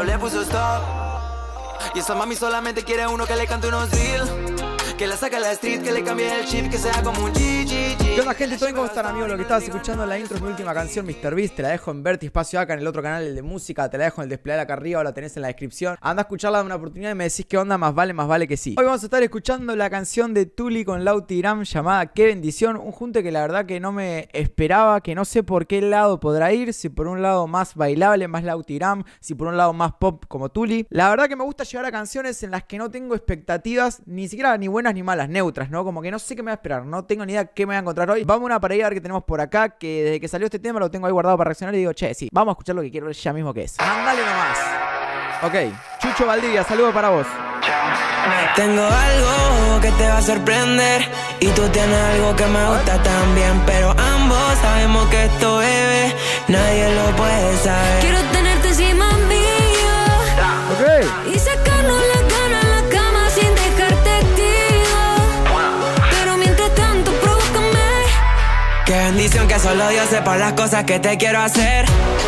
le puso stop. Y esa mami solamente quiere uno que le cante unos drill, que la saque a la street, que le cambie el chip, que sea como un GGG. ¿Qué onda, gente? ¿Todo bien? ¿Cómo están, amigos? Lo que estabas escuchando en la intro es mi última canción, MrBeast. Te la dejo en Verti Espacio acá en el otro canal, el de música. Te la dejo en el display acá arriba, o la tenés en la descripción. Anda a escucharla, de una oportunidad y me decís qué onda, más vale que sí. Hoy vamos a estar escuchando la canción de Tuli con Lauti Gram llamada Qué bendición. Un junte que la verdad que no me esperaba, que no sé por qué lado podrá ir. Si por un lado más bailable, más Lauti Gram, si por un lado más pop como Tuli. La verdad que me gusta llegar a canciones en las que no tengo expectativas, ni siquiera ni buenas ni malas, neutras, ¿no? Como que no sé qué me va a esperar, no tengo ni idea qué me voy a encontrar hoy. Vamos a una pareja a ver qué tenemos por acá, que desde que salió este tema lo tengo ahí guardado para reaccionar y digo, che, sí, vamos a escuchar lo que quiero ver ya mismo que es. Mandale nomás. Ok, Chucho Valdivia, saludo para vos. Tengo algo que te va a sorprender y tú tienes algo que me gusta también, pero ambos sabemos que esto, bebé, nadie lo puede saber. Quiero tenerte encima mío, Ok. y sacarnos la gana en la cama sin dejarte tío. Pero mientras tanto, provócame. Qué bendición que solo Dios sepa las cosas que te quiero hacer.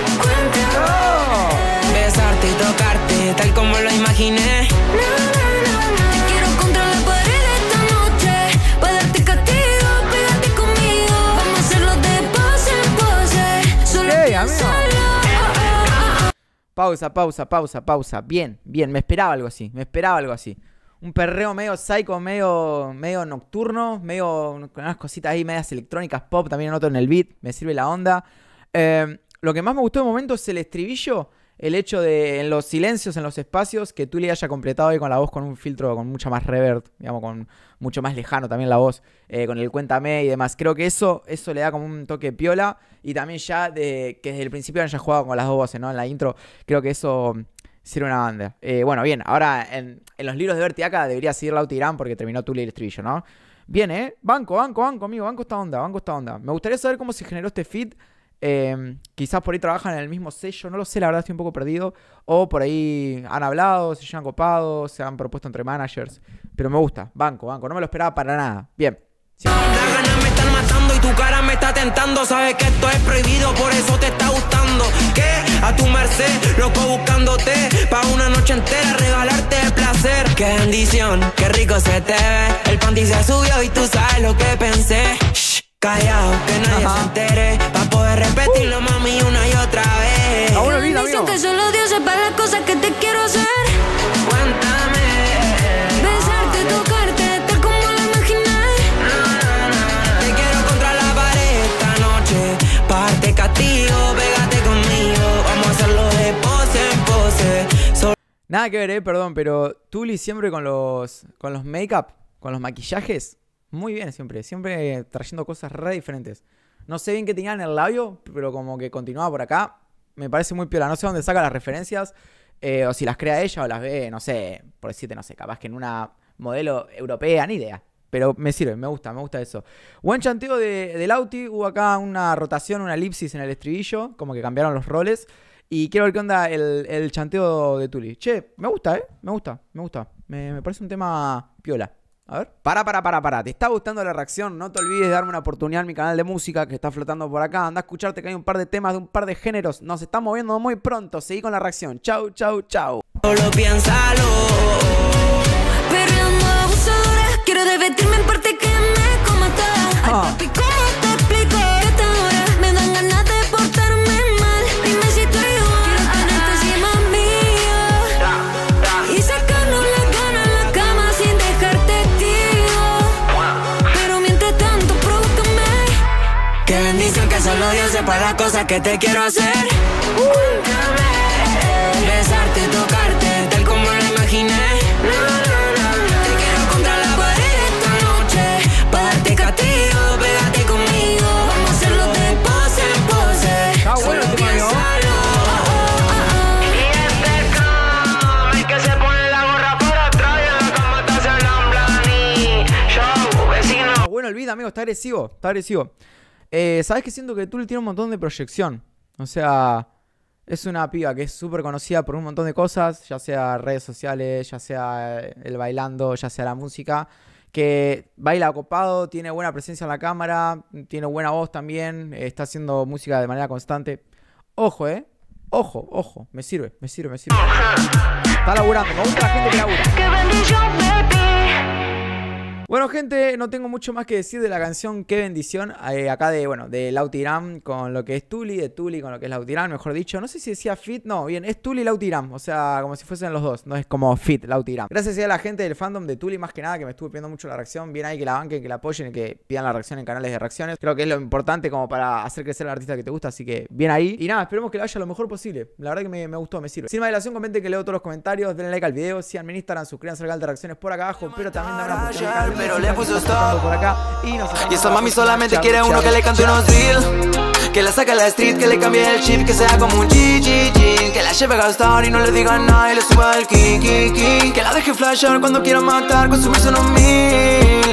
Besarte y tocarte tal como lo imaginé. Te quiero contra la pared esta noche, para darte castigo, pégate conmigo. Vamos a hacerlo de pose en pose, solo piénsalo. Pausa. Bien, me esperaba algo así, Un perreo medio psycho, medio nocturno, medio con unas cositas ahí medias electrónicas pop, también noto en el beat, me sirve la onda. Lo que más me gustó de momento es el estribillo, el hecho de en los silencios, en los espacios, que Tuli haya completado ahí con la voz con un filtro con mucha más reverb, digamos, con mucho más lejano también la voz, con el cuéntame y demás. Creo que eso le da como un toque piola, y también ya que desde el principio haya jugado con las dos voces, ¿no? En la intro, creo que eso sirve una banda. Bueno, bien, ahora en los libros de Verti acá debería seguir Lauti Gram porque terminó Tuli el estribillo, ¿no? Bien, banco, amigo, banco esta onda. Me gustaría saber cómo se generó este feat. Quizás por ahí trabajan en el mismo sello, no lo sé, la verdad estoy un poco perdido. O por ahí han hablado, se llevan copados, se han propuesto entre managers. Pero me gusta, banco, no me lo esperaba para nada. Bien. Sí. Las ganas me están matando y tu cara me está tentando. Sabes que esto es prohibido, por eso te está gustando. Que a tu merced, loco buscándote, pa' una noche entera regalarte el placer. Qué bendición, qué rico se te ve. El panty se subió y tú sabes lo que pensé. Shh, callado, que nadie se entere, pa' poder repetirlo, mami, una y otra vez. A una vida, amigo. Que solo Dios sepa las cosas que te quiero hacer. Cuéntame. Besarte, tocarte, tal como lo imaginé. Te quiero contra la pared esta noche, pa' darte castigo, pégate conmigo. Vamos a hacerlo de pose en pose. Nada que ver, perdón, pero Tuli siempre con los make-up, con los maquillajes, muy bien siempre trayendo cosas re diferentes. No sé bien qué tenía en el labio, pero como que continuaba por acá. Me parece muy piola, no sé dónde saca las referencias, o si las crea ella o las ve, no sé, por decirte, no sé, capaz que en una modelo europea, ni idea. Pero me sirve, me gusta eso. Buen chanteo de Lauti, hubo acá una rotación, una elipsis en el estribillo, como que cambiaron los roles. Y quiero ver qué onda el chanteo de Tuli. Che, me gusta, me gusta. Me parece un tema piola. A ver. Para. ¿Te está gustando la reacción? No te olvides de darme una oportunidad en mi canal de música que está flotando por acá. Anda a escucharte que hay un par de temas de un par de géneros. Nos estamos moviendo muy pronto. Seguí con la reacción. Chau. Solo piénsalo. Perreando abusadora, quiero divertirme en parte que me coma toda. Ay, papi, ¿cómo te explico? Que esta hora me dan ganas de portarme mal. Dime si tú igual. Quiero tenerte encima mío y sacarnos la gana en la cama sin dejarte tío. Pero mientras tanto, provócame. Qué bendición que solo Dios sepa las cosas que te quiero hacer. Cuéntame. Besarte, tocarte, tal como lo imaginé. Te quiero contra la pared esta noche, pa' darte castigo, pégate conmigo. Vamos a hacerlo de pose en pose. Está bueno el tema, ¿no? Y este come que se pone la gorra por atrás y en la cama te hace el amblani. Show, vecino. Bueno, el beat, amigo, está agresivo. ¿Sabes qué? Siento que Tuli tiene un montón de proyección. O sea, es una piba que es súper conocida por un montón de cosas, ya sea redes sociales, ya sea el bailando, ya sea la música, que baila copado, tiene buena presencia en la cámara, tiene buena voz también, está haciendo música de manera constante. Ojo, Ojo, ojo, me sirve. Está laburando, me gusta la gente que labura. Qué bendición, baby. Bueno, gente, no tengo mucho más que decir de la canción Qué bendición. Acá de Lautiram con lo que es Tuli, de Tuli con lo que es Lautiram, mejor dicho. No sé si decía Fit, no, bien, es Tuli y Lautiram. O sea, como si fuesen los dos, no es como Fit, Lautiram. Gracias a la gente del fandom de Tuli, más que nada, que me estuvo pidiendo mucho la reacción. Bien ahí que la banquen, que la apoyen y que pidan la reacción en canales de reacciones. Creo que es lo importante como para hacer crecer al artista que te gusta, así que bien ahí. Y nada, esperemos que le vaya lo mejor posible. La verdad que me gustó, me sirve. Sin más dilación, comenten que leo todos los comentarios, denle like al video, síganme en Instagram, suscríbanse al canal de reacciones por acá abajo, pero también dan una oportunidad pero le puso stop por acá y esa mami solamente quiere uno que le cante unos drill, que la saque a la street, que le cambie el chip, que sea como un GGG, que la lleve a gastar y no le diga nada y le suba el ki, que la deje flashar cuando quiera matar, consumirse unos 1000.